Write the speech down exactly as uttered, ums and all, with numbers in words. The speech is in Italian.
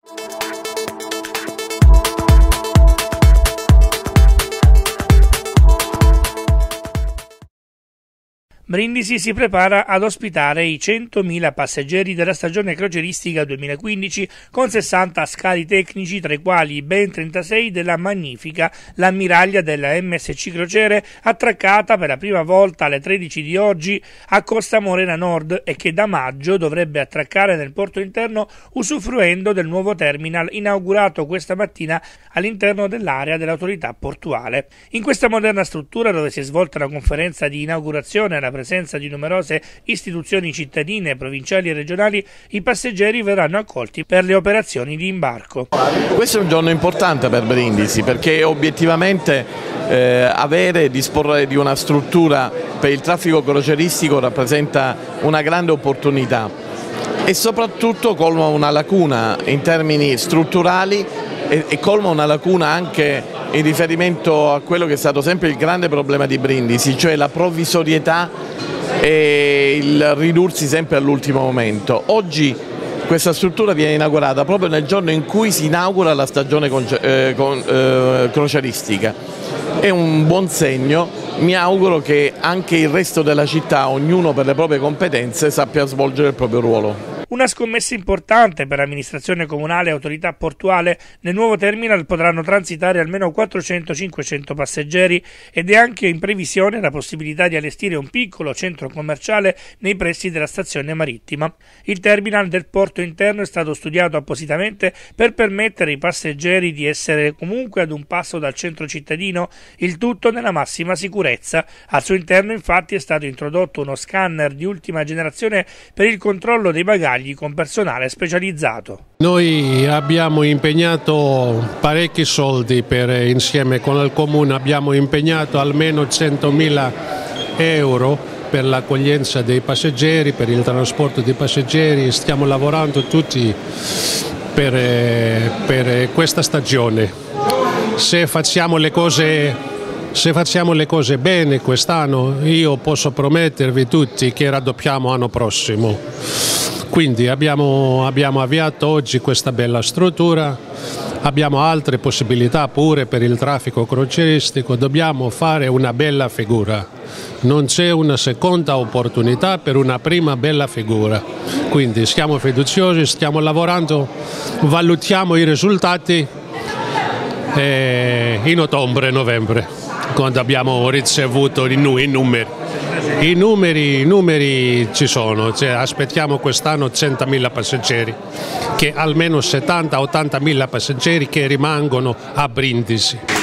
Brindisi si prepara ad ospitare i centomila passeggeri della stagione crocieristica duemilaquindici con sessanta scali tecnici, tra i quali ben trentasei della magnifica l'ammiraglia della M S C Crociere, attraccata per la prima volta alle tredici di oggi a Costa Morena Nord e che da maggio dovrebbe attraccare nel porto interno, usufruendo del nuovo terminal inaugurato questa mattina all'interno dell'area dell'autorità portuale. In questa moderna struttura, dove si è svolta la conferenza di inaugurazione alla presenza di numerose istituzioni cittadine, provinciali e regionali, i passeggeri verranno accolti per le operazioni di imbarco. Questo è un giorno importante per Brindisi, perché obiettivamente eh, avere e disporre di una struttura per il traffico crocieristico rappresenta una grande opportunità e soprattutto colma una lacuna in termini strutturali e, e colma una lacuna anche in riferimento a quello che è stato sempre il grande problema di Brindisi, cioè la provvisorietà e il ridursi sempre all'ultimo momento. Oggi questa struttura viene inaugurata proprio nel giorno in cui si inaugura la stagione eh, con, eh, crocieristica. È un buon segno, mi auguro che anche il resto della città, ognuno per le proprie competenze, sappia svolgere il proprio ruolo. Una scommessa importante per amministrazione comunale e autorità portuale. Nel nuovo terminal potranno transitare almeno quattrocento cinquecento passeggeri ed è anche in previsione la possibilità di allestire un piccolo centro commerciale nei pressi della stazione marittima. Il terminal del porto interno è stato studiato appositamente per permettere ai passeggeri di essere comunque ad un passo dal centro cittadino, il tutto nella massima sicurezza. Al suo interno infatti è stato introdotto uno scanner di ultima generazione per il controllo dei bagagli con personale specializzato. Noi abbiamo impegnato parecchi soldi per, insieme con il Comune abbiamo impegnato almeno centomila euro per l'accoglienza dei passeggeri, per il trasporto dei passeggeri. Stiamo lavorando tutti per, per questa stagione. Se facciamo le cose Se facciamo le cose bene quest'anno, io posso promettervi tutti che raddoppiamo l'anno prossimo. Quindi abbiamo, abbiamo avviato oggi questa bella struttura, abbiamo altre possibilità pure per il traffico crocieristico, dobbiamo fare una bella figura. Non c'è una seconda opportunità per una prima bella figura. Quindi siamo fiduciosi, stiamo lavorando, valutiamo i risultati eh, in ottobre e novembre, quando abbiamo ricevuto i numeri. I numeri, i numeri ci sono, cioè aspettiamo quest'anno centomila passeggeri, che almeno settanta ottantamila passeggeri che rimangono a Brindisi.